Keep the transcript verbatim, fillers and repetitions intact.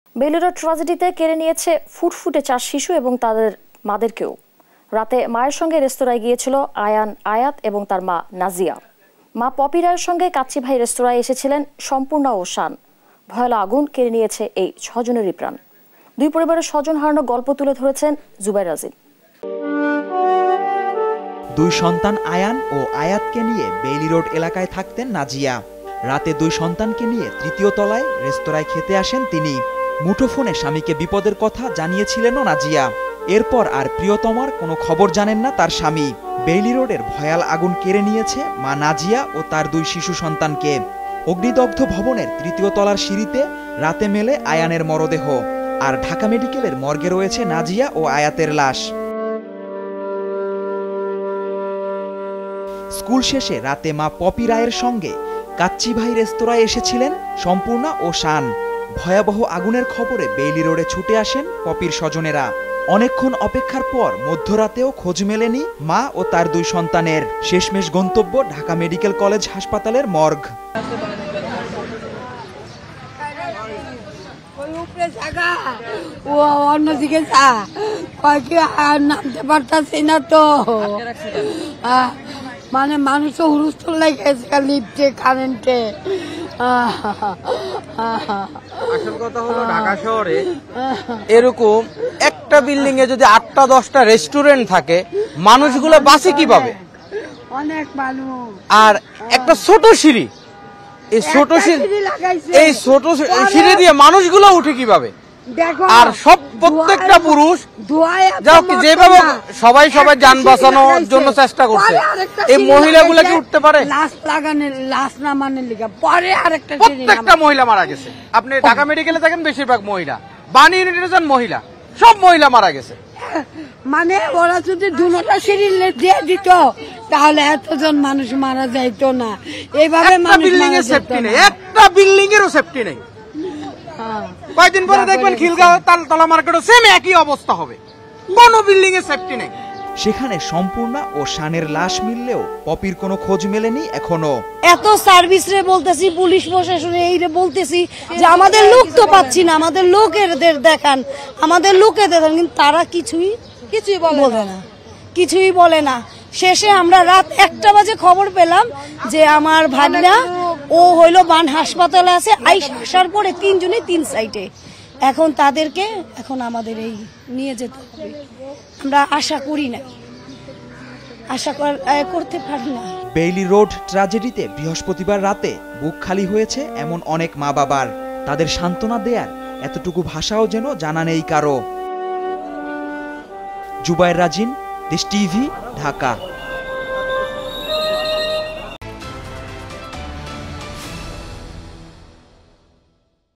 Bailey road ট্র্যাজেডিতে কেড়ে নিয়েছে ফুটফুটে চার শিশু এবং তাদের মাদেরকেও। রাতে মায়ের সঙ্গে রেস্তোরাঁয় গিয়েছিল আয়ান আয়াত এবং তার মা নাজিয়া। মা পপি রায়ের সঙ্গে কাচ্চি ভাই রেস্তোরাঁয় এসেছিলেন সম্পূর্ণা ও শান। ভয়াল আগুন কেড়ে নিয়েছে এই ছজনেরই প্রাণ। দুই পরিবারের স্বজন হারানোর গল্প তুলে ধরেছেন জুবাইর রাজিন। দুই সন্তান আয়ান ও আয়াতকে নিয়ে বেইলি রোড এলাকায় থাকতেন নাজিয়া। রাতে দুই সন্তানকে নিয়ে তৃতীয় তলায় রেস্তোরাঁয় খেতে আসেন তিনি। মুঠোফোনে স্বামীকে বিপদের কথা জানিয়েছিলেনও নাজিয়া। এরপর আর প্রিয়তমার কোনো খবর জানেন না তার স্বামী। বেইলি রোডের ভয়াল আগুন কেড়ে নিয়েছে মা নাজিয়া ও তার দুই শিশু সন্তানকে। অগ্নিদগ্ধ ভবনের তৃতীয় তলার সিঁড়িতে রাতে মেলে আয়ানের মরদেহ, আর ঢাকা মেডিকেলের মর্গে রয়েছে নাজিয়া ও আয়াতের লাশ। স্কুল শেষে রাতে মা পপি রায়ের সঙ্গে কাচ্চি ভাই রেস্তোরাঁয় এসেছিলেন সম্পূর্ণা ও শান। ভয়াবহ আগুনের খবরে বেইলি রোডে ছুটে আসেন পপির স্বজনেরা। অনেকক্ষণ অপেক্ষার পর মধ্যরাতেও খোঁজ মেলেনি মা ও তার দুই সন্তানের। শেষমেশ গন্তব্য ঢাকা মেডিকেল কলেজ হাসপাতালের মর্গ। অন্যদিকে নামতে পারতাছি না তো, মানে মানুষ তো হুরুস্থল লাগেছে লিফটে কারেন্টে। আসল কথা হলো ঢাকা শহরে এরকম একটা বিল্ডিং এ যদি আটটা দশটা রেস্টুরেন্ট থাকে, মানুষগুলো বাসে কিভাবে? অনেক মানুষ। আর একটা ছোট সিঁড়ি, এই ছোট সিঁড়ি এই ছোট সিঁড়ি দিয়ে মানুষগুলো উঠে কিভাবে? আর সব প্রত্যেকটা পুরুষ যাও কি যেভাবে সবাই সবাই যান বাঁচানোর জন্য চেষ্টা করছে, এই মহিলাগুলো কি উঠতে পারে? প্রত্যেকটা মহিলা মারা গেছে। আপনি ঢাকা মেডিকেলে থাকেন, বেশিরভাগ মহিলা। বাণী ইউনিটে যান, মহিলা, সব মহিলা মারা গেছে। মানে ওরা যদি দুটা সিঁড়ি দিয়ে দিত তাহলে এতজন মানুষ মারা যাইতো না। এইভাবে বিল্ডিং এর সেফটি নেই, একটা বিল্ডিং এরও সেফটি নেই। কয়েকদিন পরে দেখবেন খিলগাঁও তালতলা মার্কেটও সেম একই অবস্থা হবে, কোনো বিল্ডিং এর সেফটি নেই। সেখানে সম্পূর্ণা ও শানের লাশ মিললেও পপির কোনো খোঁজ মেলেনি এখনো। এত সার্ভিস রে বলতেছি, পুলিশ প্রশাসনে এই রে বলতেছি যে আমাদের লোক তো পাচ্ছি না, আমাদের লোকেদের দেখান, আমাদের লোকে দেখান, কিন্তু তারা কিছুই কিছুই বলে না, কিছুই বলে না। শেষে আমরা রাত একটা বাজে খবর পেলাম যে আমার ভাগনা ও হইলো বান হাসপাতালে আছে। আসার পরে তিনজনে তিন সাইটে। এখন তাদেরকে এখন আমাদের এই নিয়ে যেতে হবে। আমরা আশা করি না, আশা করতে পারি না। বেইলি রোড ট্র্যাজেডিতে বৃহস্পতিবার রাতে বুক খালি হয়েছে এমন অনেক মা বাবার। তাদের সান্ত্বনা দেয়ার এতটুকু ভাষাও যেন জানা নেই কারো। জুবাইর রাজিন, দেশ টিভি, ঢাকা।